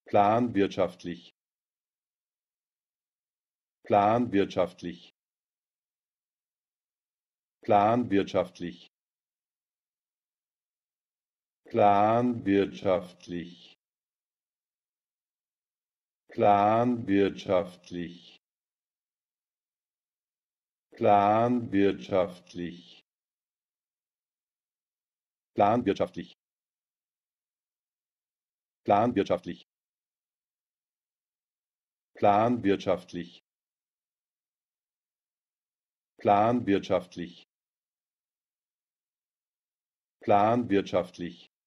planwirtschaftlich, planwirtschaftlich, planwirtschaftlich, planwirtschaftlich, planwirtschaftlich, planwirtschaftlich, planwirtschaftlich, planwirtschaftlich, planwirtschaftlich, planwirtschaftlich, planwirtschaftlich,